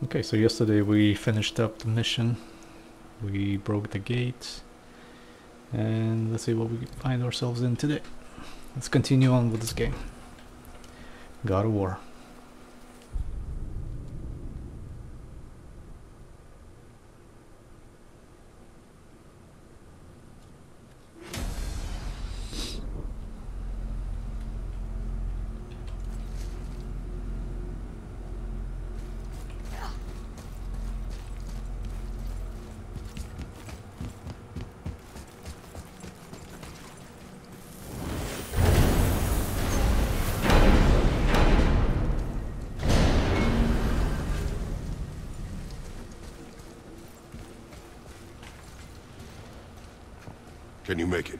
Okay, so yesterday we finished up the mission. We broke the gate. And let's see what we find ourselves in today. Let's continue on with this game. God of War. Can you make it?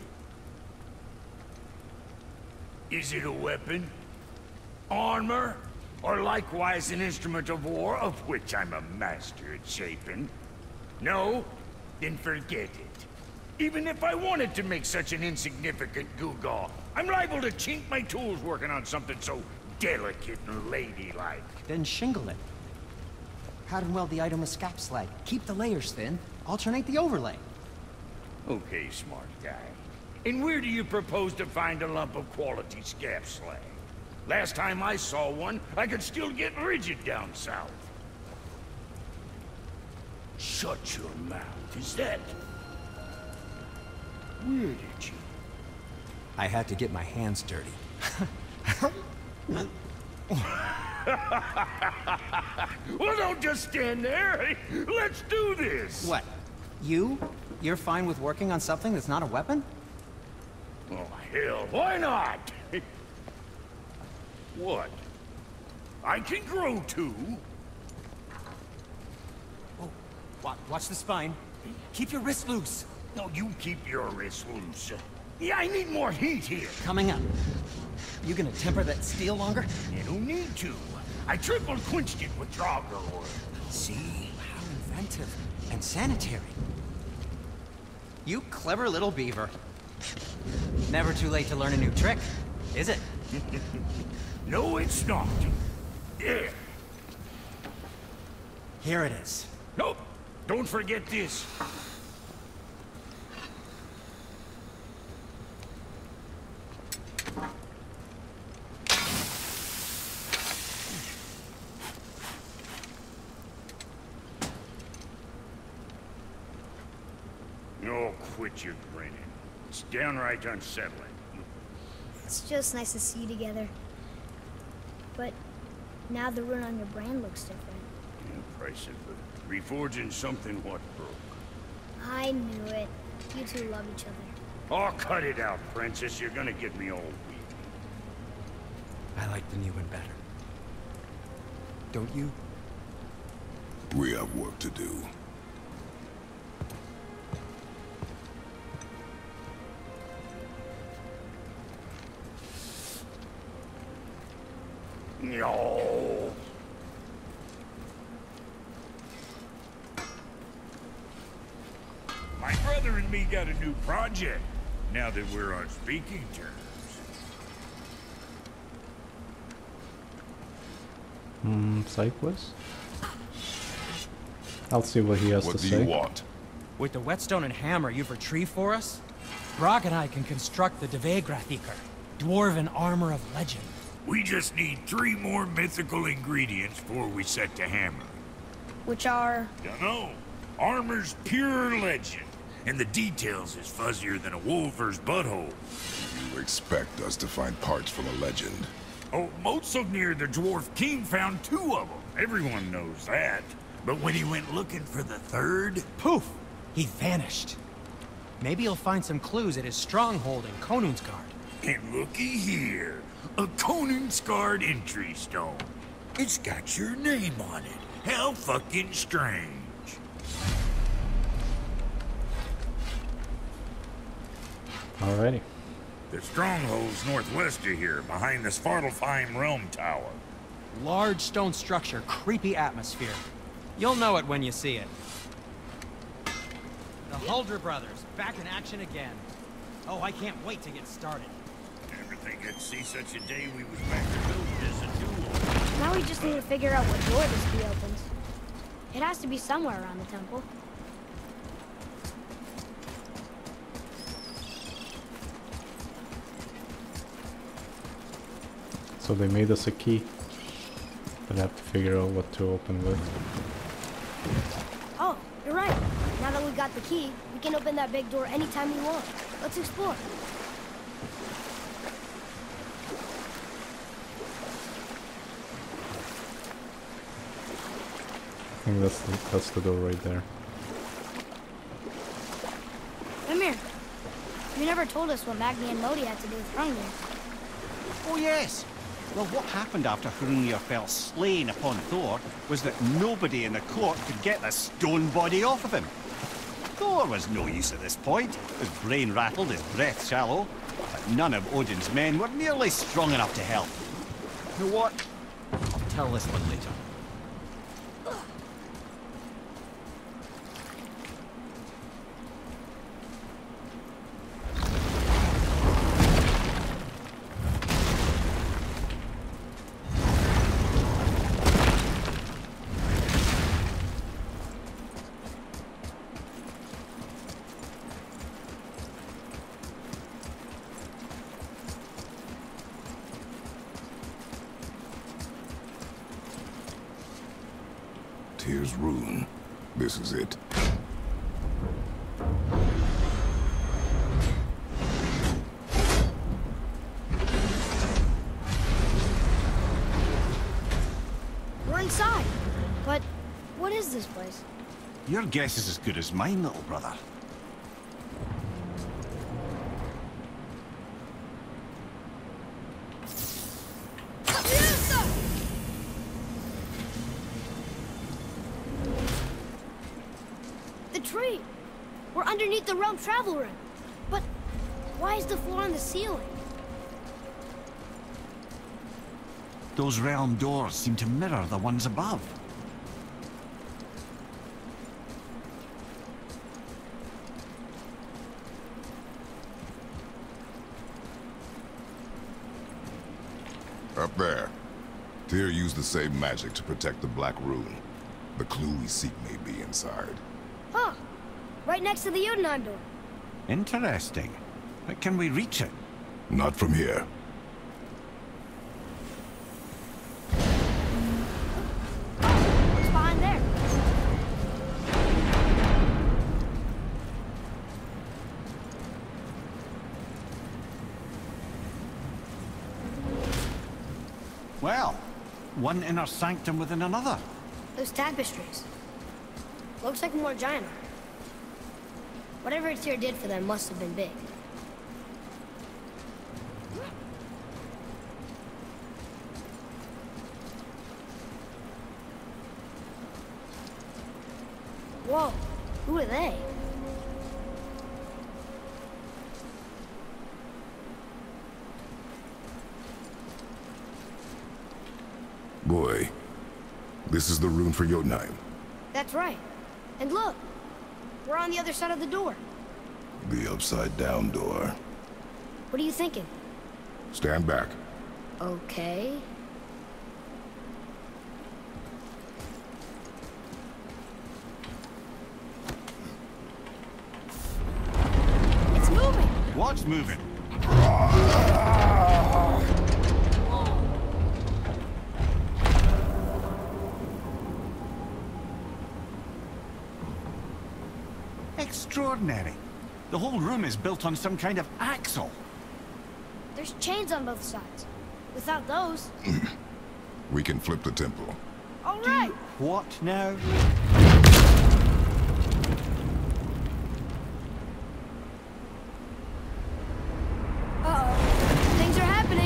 Is it a weapon? Armor? Or likewise an instrument of war, of which I'm a master at shaping? No? Then forget it. Even if I wanted to make such an insignificant gewgaw, I'm liable to chink my tools working on something so delicate and ladylike. Then shingle it. Pattern weld the item with scap slag. Keep the layers thin. Alternate the overlay. Okay, smart guy. And where do you propose to find a lump of quality scap slag? Last time I saw one, I could still get rigid down south. Shut your mouth, is that... Where did you... I had to get my hands dirty. Well, don't just stand there. Let's do this. What? You? You're fine with working on something that's not a weapon? Oh, hell, why not? What? I can grow too. Oh, watch the spine. Keep your wrist loose. No, you keep your wrist loose. Yeah, I need more heat here. Coming up. You gonna temper that steel longer? You don't need to. I triple quenched it with Draugr oil. See? How inventive. And sanitary. You clever little beaver. Never too late to learn a new trick, is it? No, it's not. There. Here it is. Nope. Don't forget this. Oh, quit your grinning. It's downright unsettling. It's just nice to see you together. But now the rune on your brand looks different. Yeah, price of reforging something what broke. I knew it. You two love each other. Oh, cut it out, Princess. You're gonna get me all weak. I like the new one better. Don't you? We have work to do. No. My brother and me got a new project, now that we're on speaking terms. Side quest? I'll see what he has What to do say. you want? With the whetstone and hammer you've retrieved for us, Brok and I can construct the Dvegrathikr, dwarven armor of legend. We just need 3 more mythical ingredients before we set to hammer. Which are... Dunno. Armor's pure legend, and the details is fuzzier than a wolver's butthole. You expect us to find parts from a legend? Oh, Motsognir the Dwarf King found 2 of them. Everyone knows that. But when he went looking for the 3rd... Poof! He vanished. Maybe he'll find some clues at his stronghold in Konungsgard. And looky here. A Konungsgard entry stone. It's got your name on it. How fucking strange. Alrighty. The stronghold's northwest of here, behind the Svartalfheim Realm Tower. Large stone structure, creepy atmosphere. You'll know it when you see it. The Huldra brothers, back in action again. Oh, I can't wait to get started. Never think I'd see such a day we was back to building as a duel. Now we just need to figure out what door this key opens. It has to be somewhere around the temple. So they made us a key, but I have to figure out what to open with. Oh, you're right. Now that we got the key, we can open that big door anytime we want. Let's explore. I think that's the door right there. Come here. You never told us what Magni and Modi had to do with Hrungnir. Oh yes. Well, what happened after Hrungnir fell slain upon Thor was that nobody in the court could get the stone body off of him. Thor was no use at this point, his brain rattled, his breath shallow, but none of Odin's men were nearly strong enough to help. You know what? I'll tell this one later. Tyr's rune. This is it. We're inside. But what is this place? Your guess is as good as mine, little brother. The tree! We're underneath the realm travel ring. But why is the floor on the ceiling? Those realm doors seem to mirror the ones above. Up there. Tyr used the same magic to protect the Black Rune. The clue we seek may be inside. Huh. Right next to the Jotunheim door. Interesting. But can we reach it? Not from here. What's behind there? Well, one inner sanctum within another. Those tapestries. Looks like more giant art. Whatever Tyr did for them must have been big. Whoa, who are they? Boy, this is the rune for Jotunheim. That's right. And look, we're on the other side of the door. The upside-down door. What are you thinking? Stand back. Okay. It's moving! What's moving? Extraordinary. The whole room is built on some kind of axle. There's chains on both sides. Without those... We can flip the temple. All right! What now? Uh-oh. Things are happening.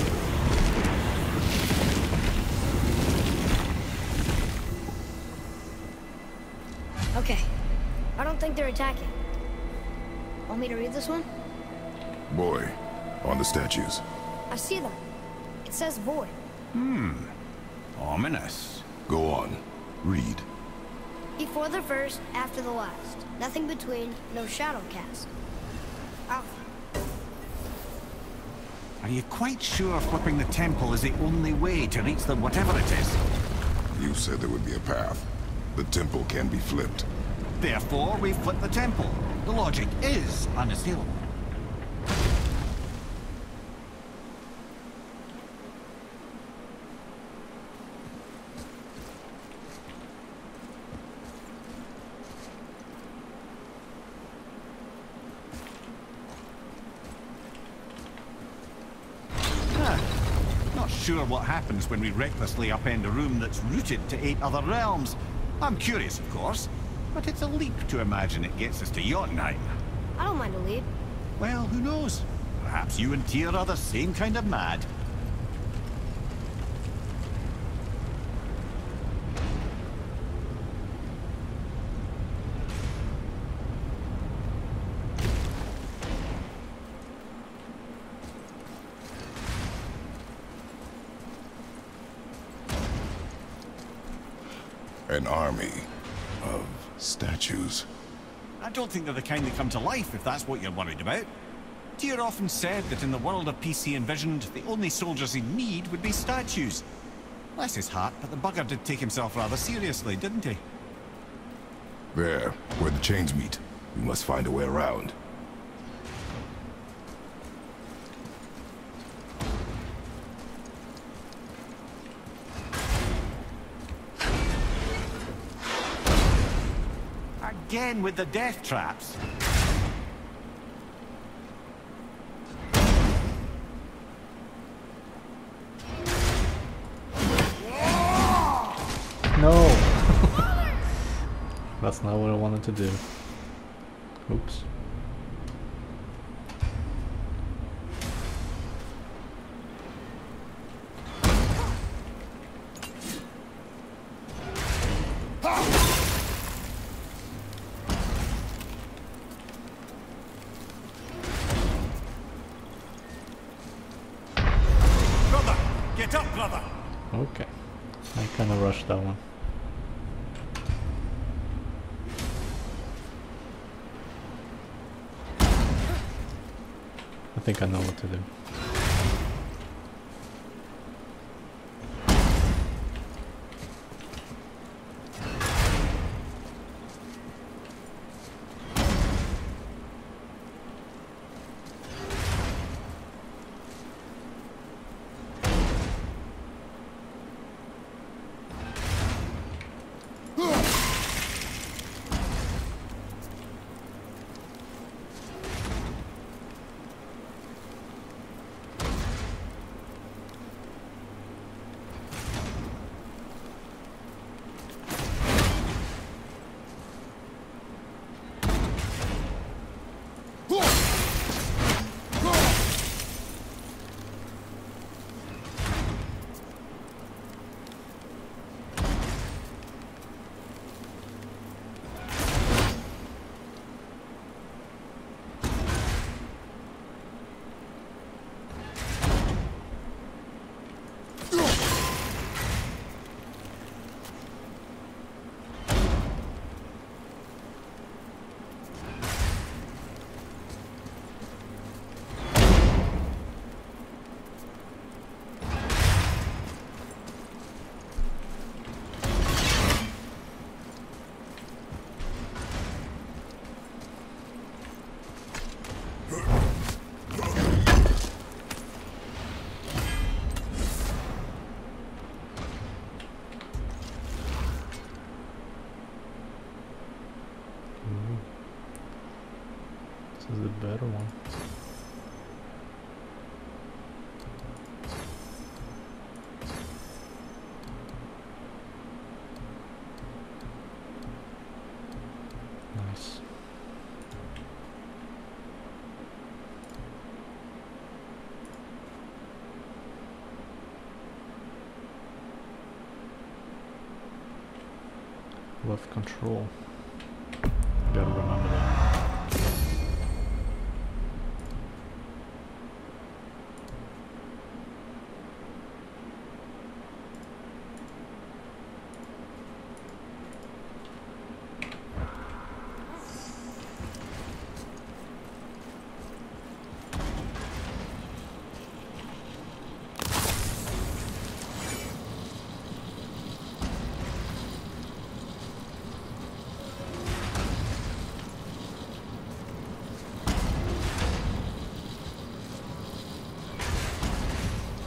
Okay. I don't think they're attacking. Want me to read this one? Boy, on the statues. I see them. It says void. Ominous. Go on. Read. Before the first, after the last. Nothing between, no shadow cast. Alpha. Are you quite sure flipping the temple is the only way to reach the whatever it is? You said there would be a path. The temple can be flipped. Therefore, we flip the temple. The logic is unassailable. Not sure what happens when we recklessly upend a room that's rooted to 8 other realms. I'm curious, of course, but it's a leap to imagine it gets us to Jotunheim. I don't mind a lead. Well, who knows? Perhaps you and Tyr are the same kind of mad. An army of statues. I don't think they're the kind that come to life, if that's what you're worried about. Tyr often said that in the world of peace he envisioned, the only soldiers he'd need would be statues. Bless his heart, but the bugger did take himself rather seriously, didn't he? There, where the chains meet. We must find a way around. Again with the death traps. No! That's not what I wanted to do. Oops. Brother! Get up, brother! Okay. I kinda rushed that one. I think I know what to do. This is the better one. Nice. Left control. Gotta remember that.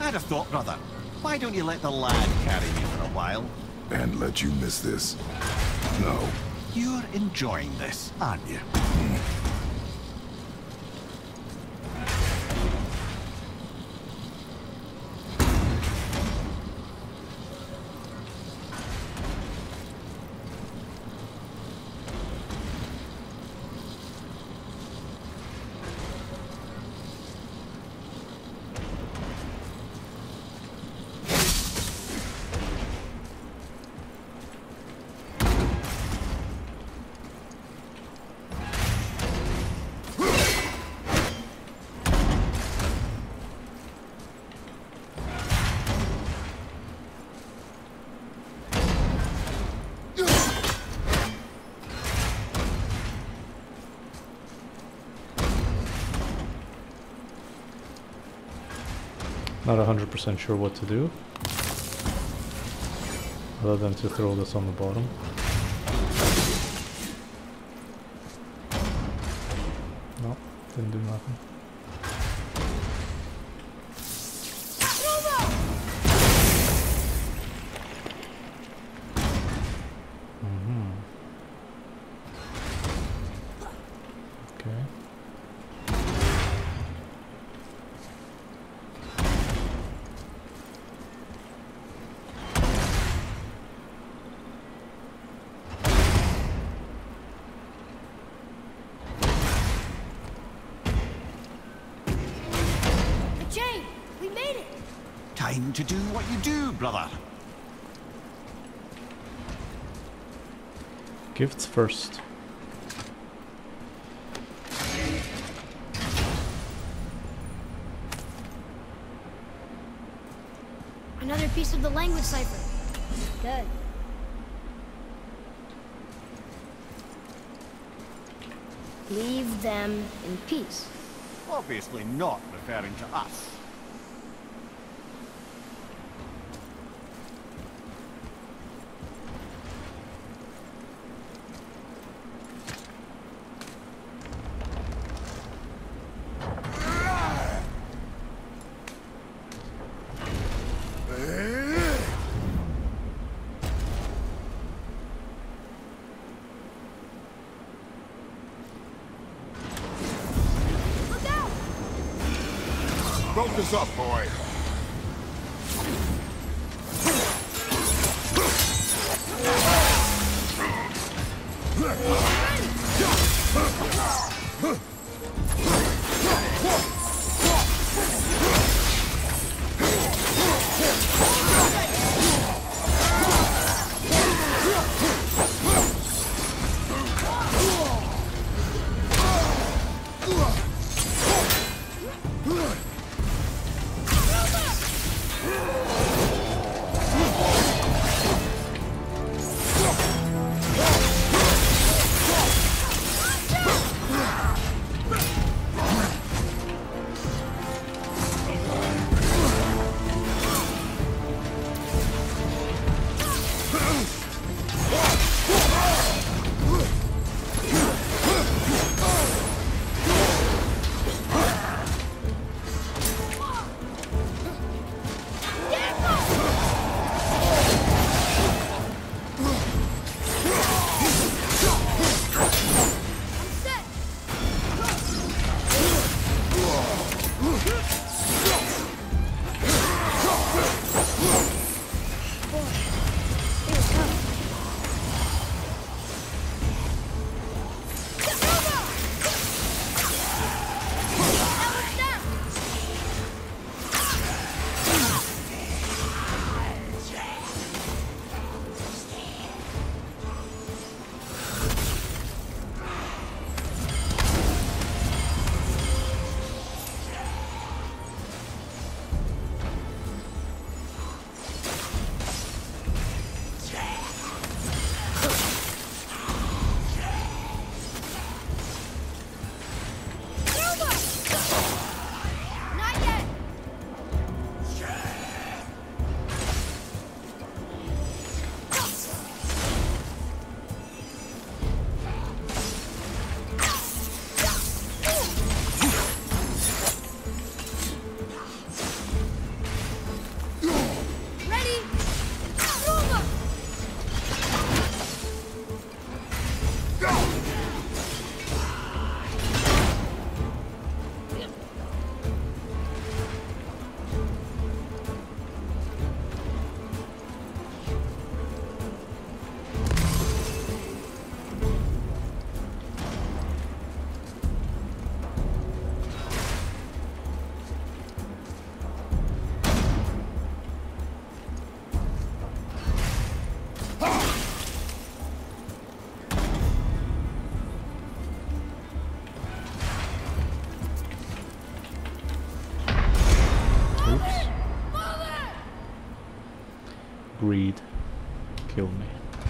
I had a thought, brother. Why don't you let the lad carry me for a while? And let you miss this? No. You're enjoying this, aren't you? Not 100% sure what to do, other than to throw this on the bottom. No, didn't do nothing. Okay. Time to do what you do, brother. Gifts first. Another piece of the language cipher. Good. Leave them in peace. Obviously not referring to us. Focus up, boy. kill me.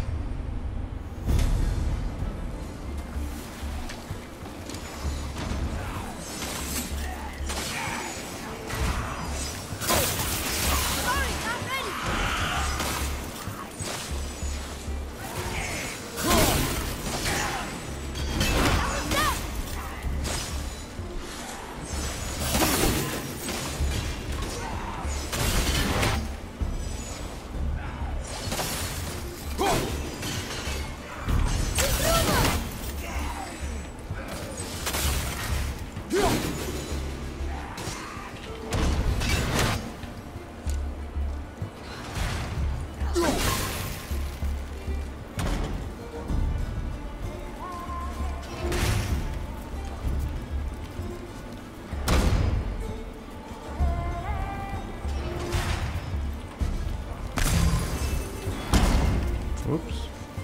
Whoops.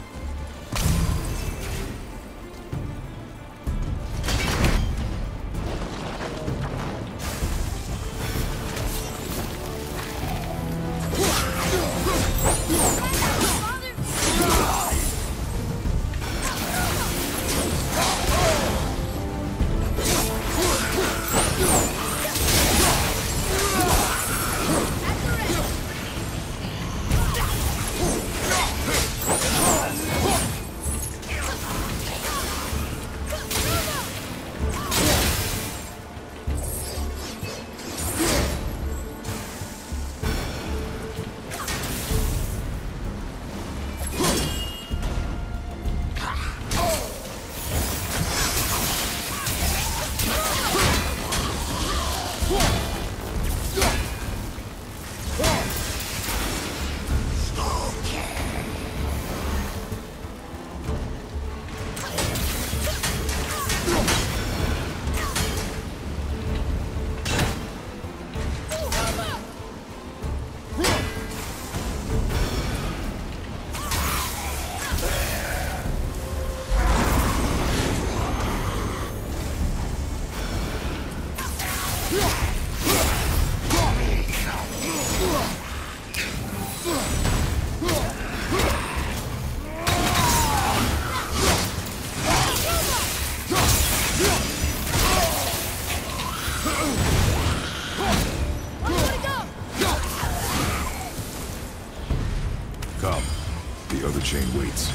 Come. The other chain waits.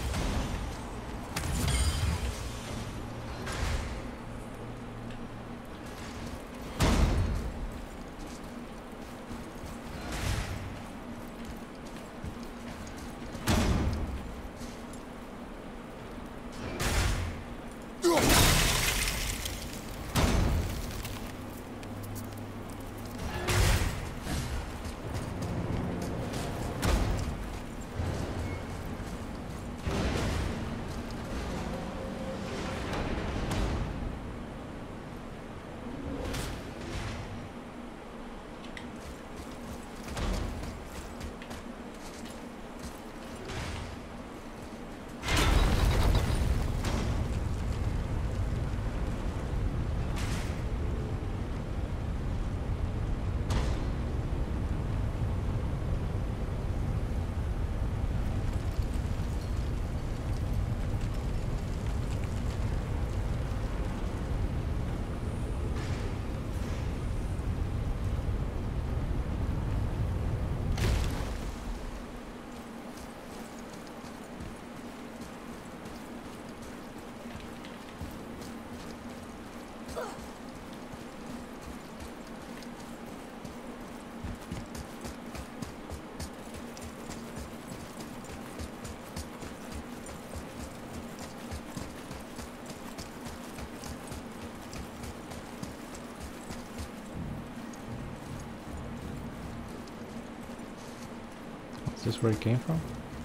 Is this where it came from?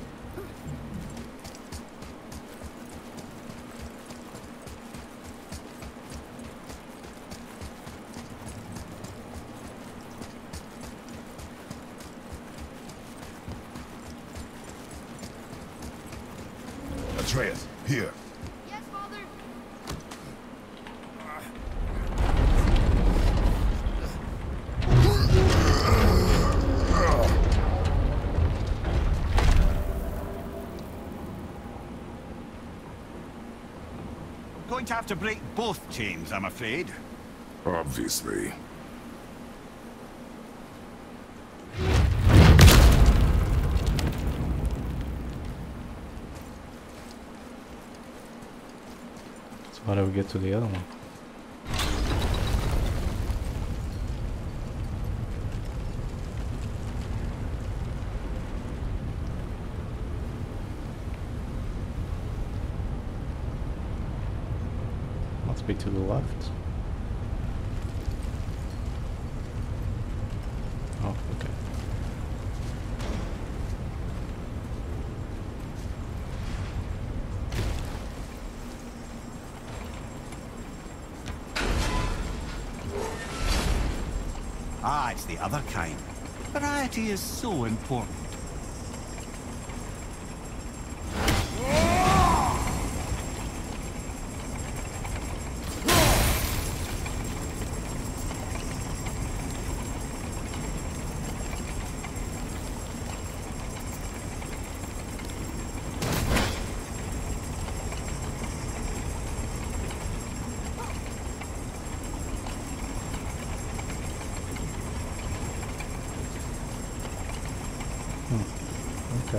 Atreus, here. Yes, Father. going to have to break both chains, I'm afraid. Obviously. So how do we get to the other one? Must be to the left. Oh, okay. Ah, it's the other kind. Variety is so important. Okay.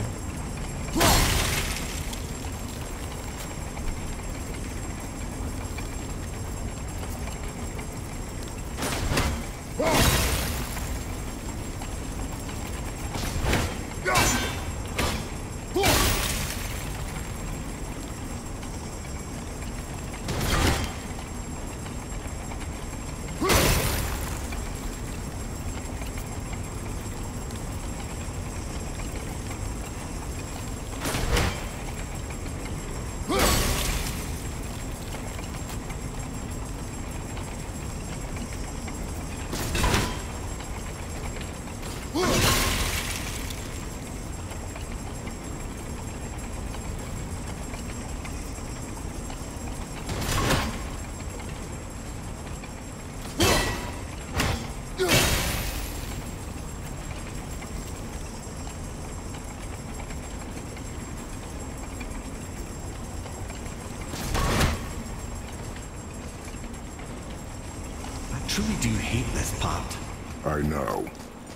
I truly do hate this part. I know.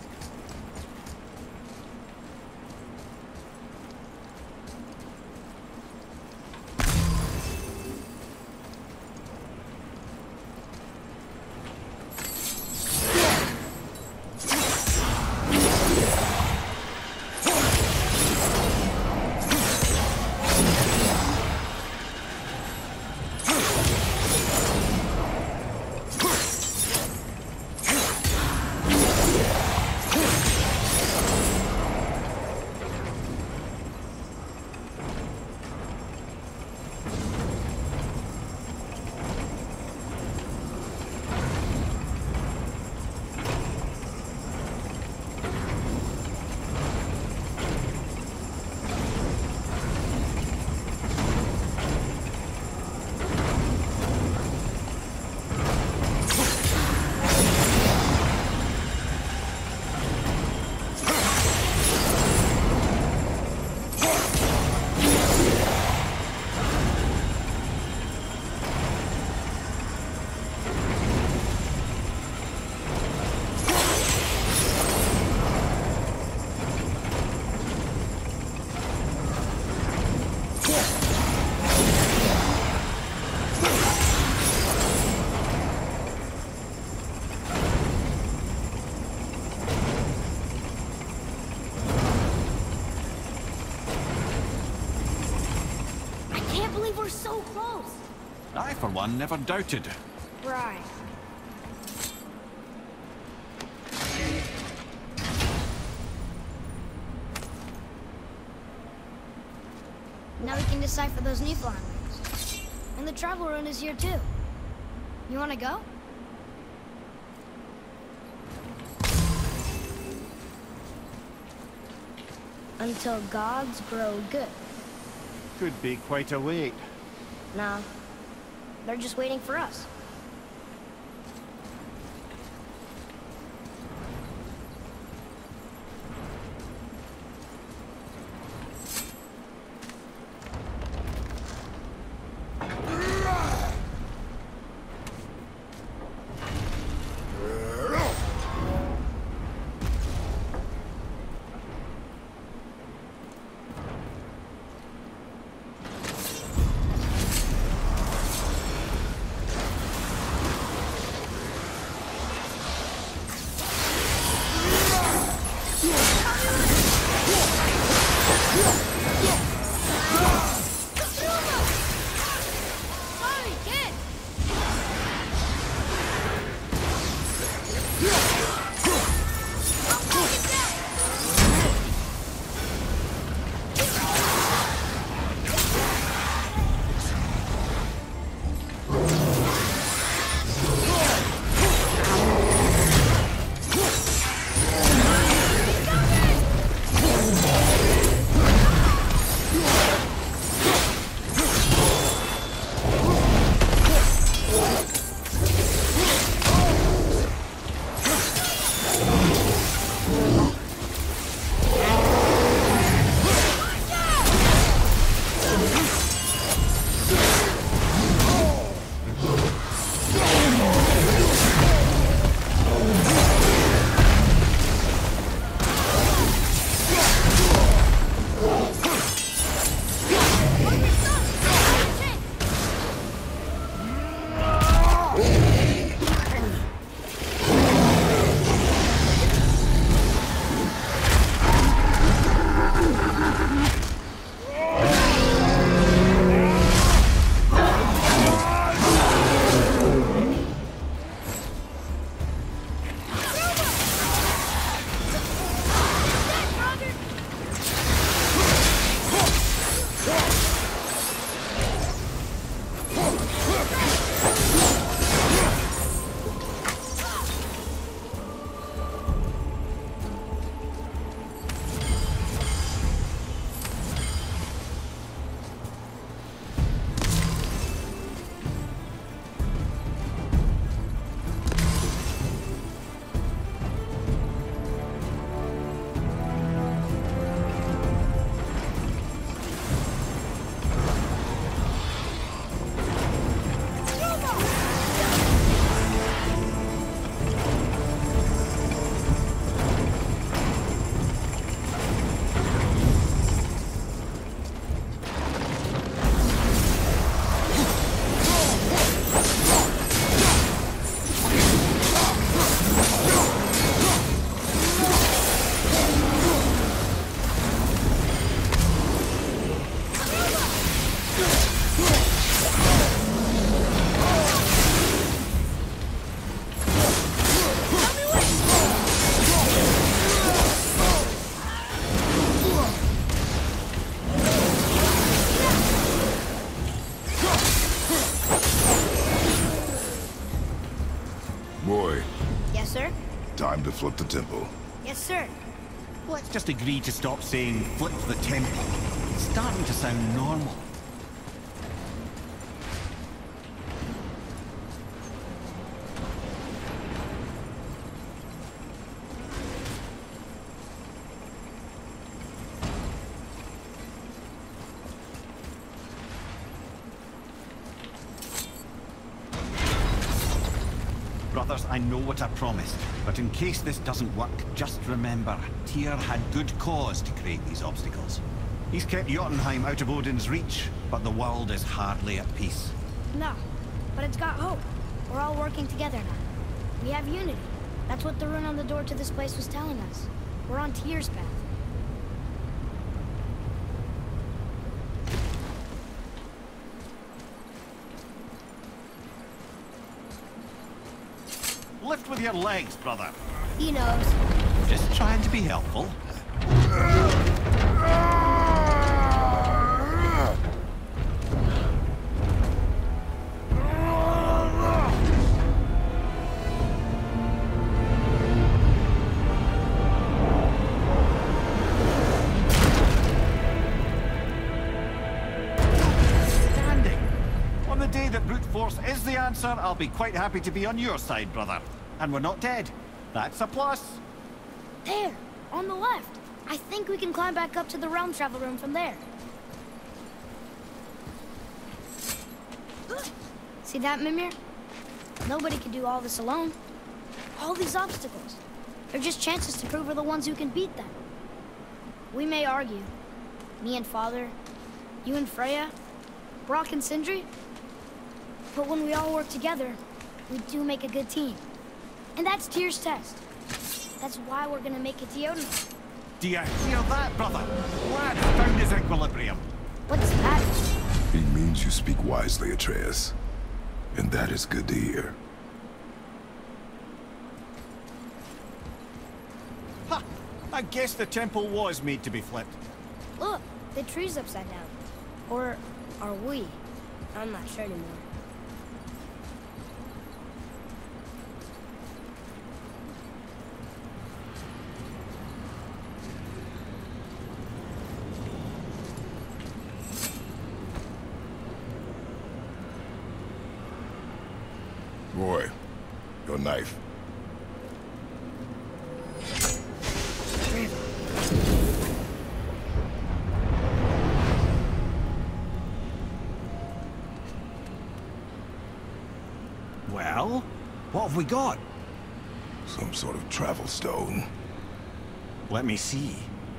We're so close. I, for one, never doubted. Right. Now we can decipher those Niflheim rings. And the travel rune is here too. You want to go? Until gods grow good. Could be quite a wait. Nah, they're just waiting for us. Sorry, kid! Boy, Yes, sir? time to flip the temple. Yes, sir. Let's just agree to stop saying flip the temple. It's starting to sound normal. Brothers, I know what I promised, but in case this doesn't work, just remember, Tyr had good cause to create these obstacles. He's kept Jotunheim out of Odin's reach, but the world is hardly at peace. No, but it's got hope. We're all working together now. We have unity. That's what the rune on the door to this place was telling us. We're on Tyr's path. Lift with your legs, brother. He knows. Just trying to be helpful. Standing. On the day that brute force is the answer, I'll be quite happy to be on your side, brother. And we're not dead. That's a plus. There, on the left. I think we can climb back up to the realm travel room from there. See that, Mimir? Nobody can do all this alone. All these obstacles. They're just chances to prove we're the ones who can beat them. We may argue. Me and Father, you and Freya, Brock and Sindri. But when we all work together, we do make a good team. And that's Tyr's test. That's why we're gonna make it to Jotunheim. Do you hear that, brother? Lad found his equilibrium. What's that? He means you speak wisely, Atreus. And that is good to hear. Ha! I guess the temple was made to be flipped. Look, the tree's upside down. Or are we? I'm not sure anymore. Boy, your knife. Well, what have we got? Some sort of travel stone. Let me see.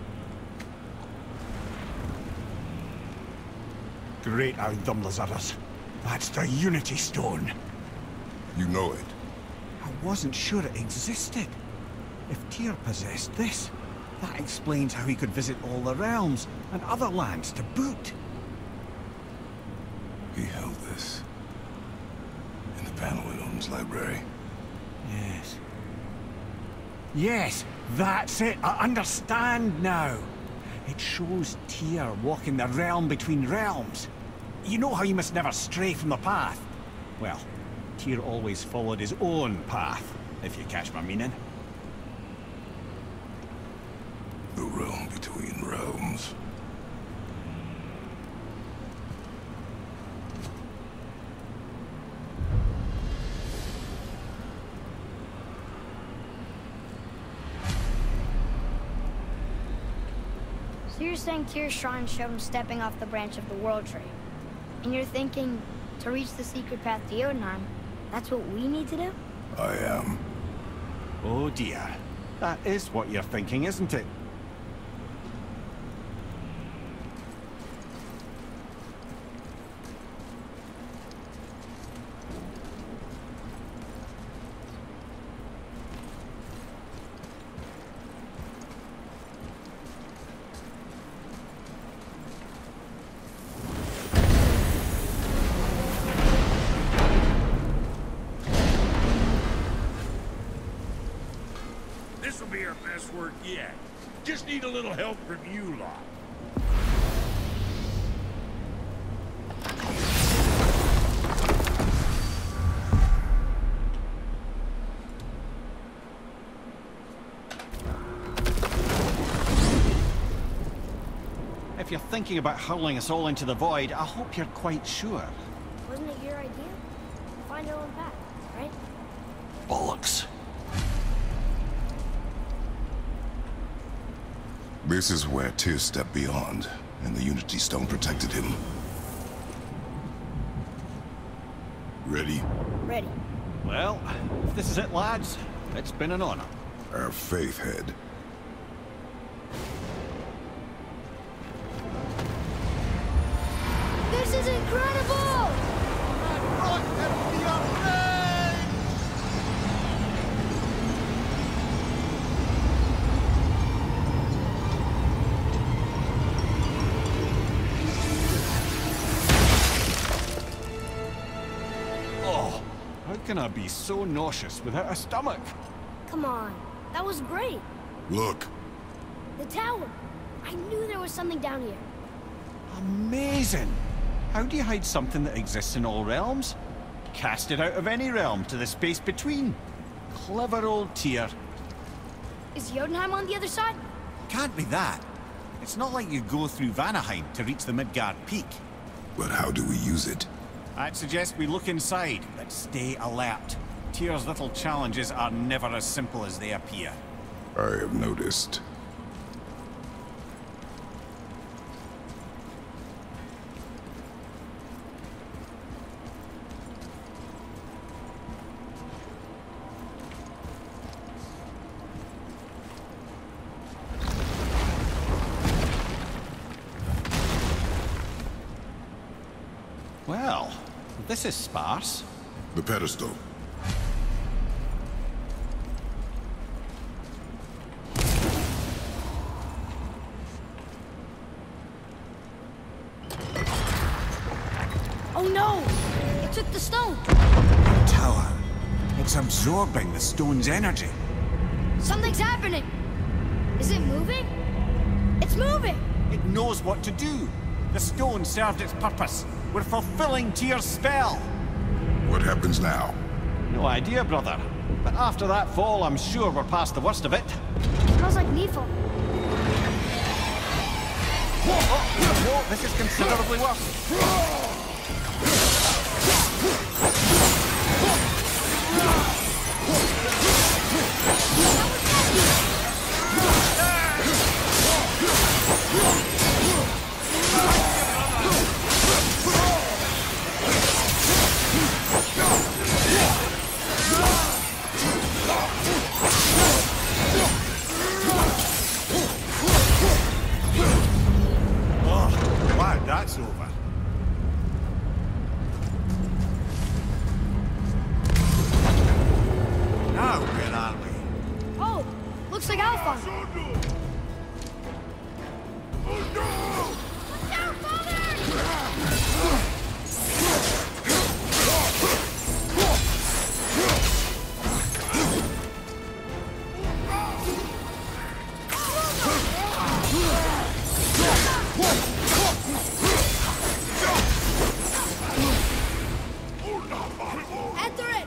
Great Audumlazaras. That's the Unity Stone. You know it. I wasn't sure it existed. If Tyr possessed this, that explains how he could visit all the realms and other lands to boot. He held this in the panel in Odin's library. Yes. Yes, that's it. I understand now. It shows Tyr walking the realm between realms. You know how you must never stray from the path? Well, Tyr always followed his own path, if you catch my meaning. The realm between realms. So you're saying Tyr's shrine showed him stepping off the branch of the World Tree. And you're thinking, to reach the secret path to Jotunheim, that's what we need to do? I am. Oh dear. That is what you're thinking, isn't it? This'll be our best work yet. Just need a little help from you lot. If you're thinking about hurling us all into the void, I hope you're quite sure. Wasn't it your idea? Find our own path, right? Bollocks. This is where Tyr stepped beyond, and the Unity Stone protected him. Ready? Ready. Well, if this is it, lads, it's been an honor. Our faith head. This is incredible! Oh, how can I be so nauseous without a stomach? Come on, that was great. Look, The tower. I knew there was something down here. Amazing! How do you hide something that exists in all realms? Cast it out of any realm to the space between. Clever old Tyr. Is Jotunheim on the other side? Can't be that. It's not like you go through Vanaheim to reach the Midgard Peak. but how do we use it? I'd suggest we look inside, but stay alert. Tyr's little challenges are never as simple as they appear. I have noticed. Well, this is sparse. The pedestal. Oh no! It took the stone! The tower. It's absorbing the stone's energy. Something's happening! Is it moving? It's moving! It knows what to do. The stone served its purpose. We're fulfilling Tyr's spell. What happens now? No idea, brother. But after that fall, I'm sure we're past the worst of it. Smells like Nephil. Whoa, this is considerably worse. Oh, glad that's over. Now, where are we? Oh, looks like Alpha. Look out, Father! Enter it!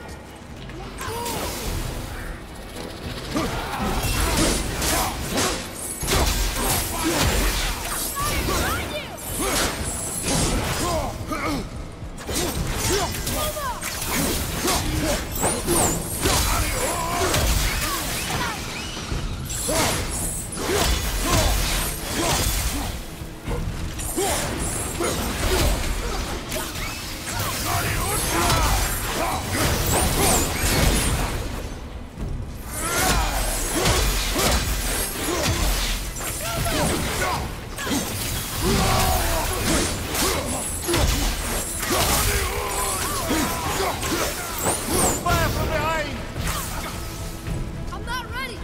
Fire from behind! I'm not ready!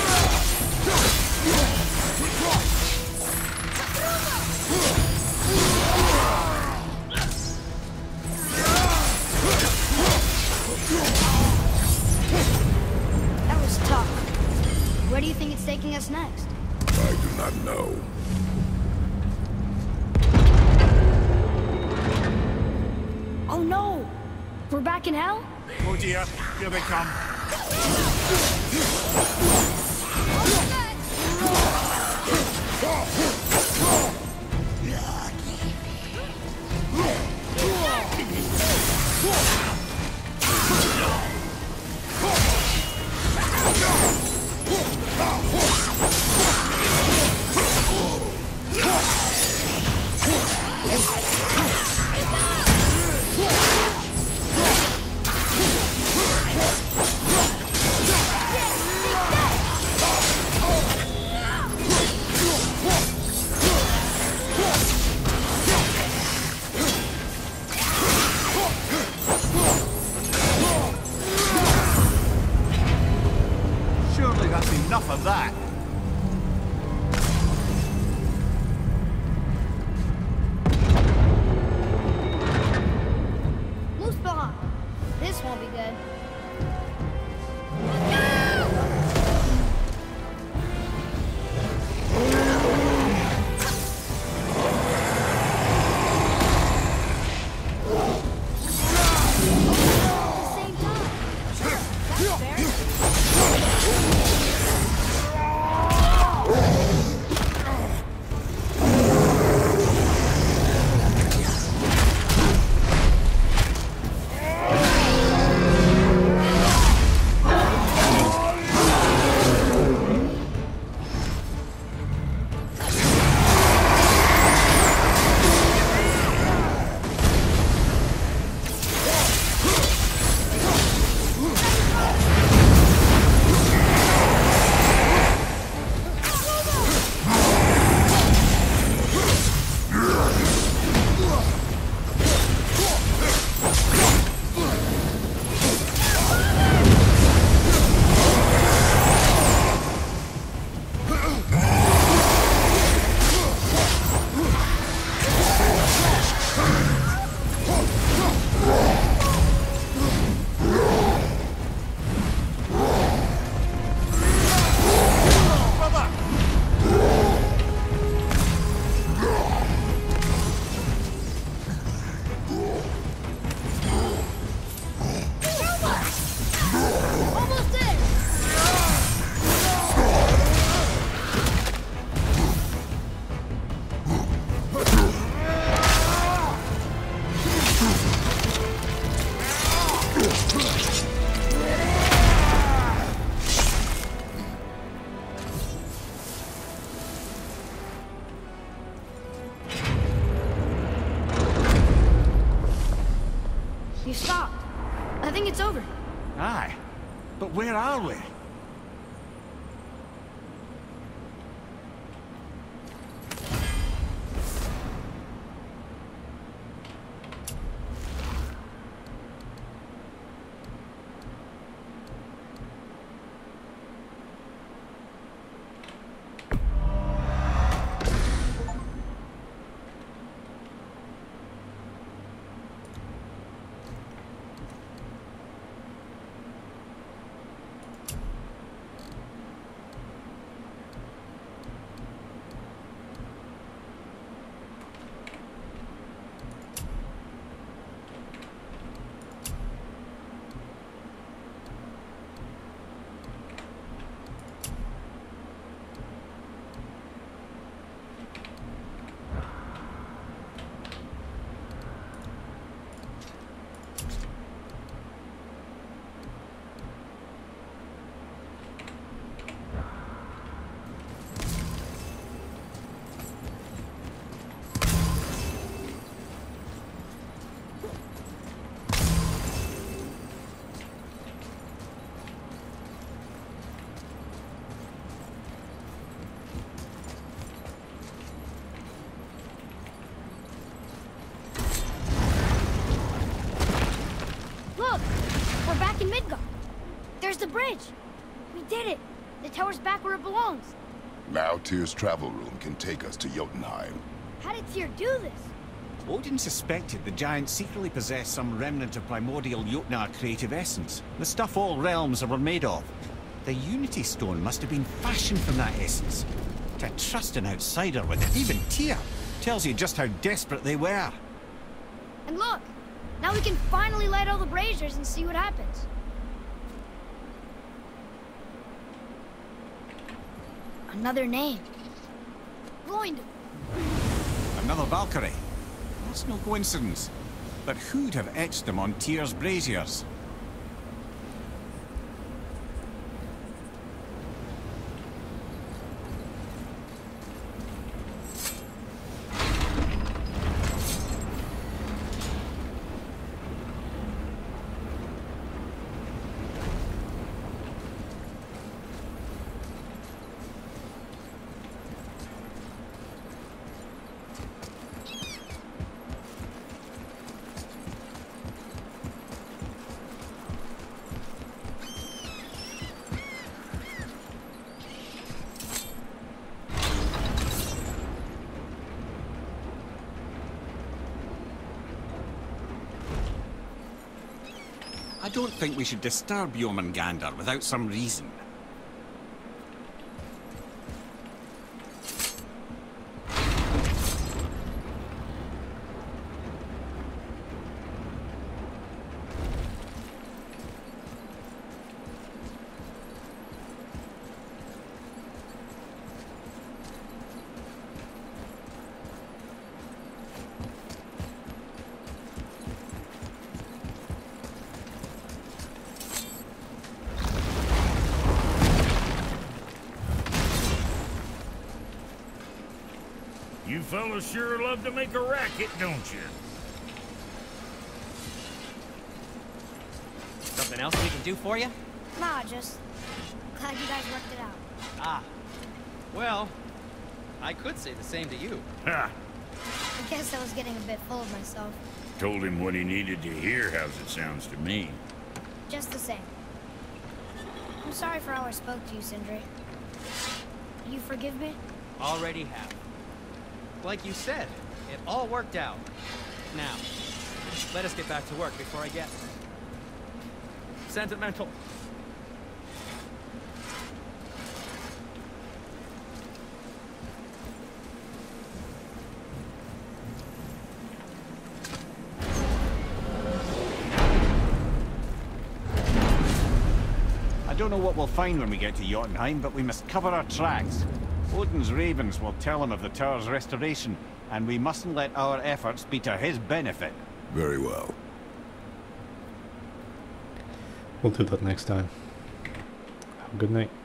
That was tough. Where do you think it's taking us next? I do not know. Oh no! We're back in hell? Oh dear, here they come. think it's over. Aye. But where are we? Look! We're back in Midgard. There's the bridge. We did it. The tower's back where it belongs. Now Tyr's travel room can take us to Jotunheim. How did Tyr do this? Odin suspected the giants secretly possessed some remnant of primordial Jotnar creative essence, the stuff all realms were made of. The Unity Stone must have been fashioned from that essence. To trust an outsider with it, even Tyr, tells you just how desperate they were. And look! Now we can finally light all the braziers and see what happens. Another name. Loindel. Another Valkyrie. That's no coincidence. But who'd have etched them on Tyr's braziers? I don't think we should disturb Jormungandr without some reason. You fellas sure love to make a racket, don't you? Something else we can do for you? Nah, just glad you guys worked it out. Ah. Well, I could say the same to you. Ha! I guess I was getting a bit full of myself. Told him what he needed to hear, how's it sounds to me. Just the same. I'm sorry for how I spoke to you, Sindri. You forgive me? Already have. Like you said, it all worked out. Now, let us get back to work before I get sentimental. I don't know what we'll find when we get to Jotunheim, but we must cover our tracks. Odin's ravens will tell him of the tower's restoration, and we mustn't let our efforts be to his benefit. Very well. We'll do that next time. Have a good night.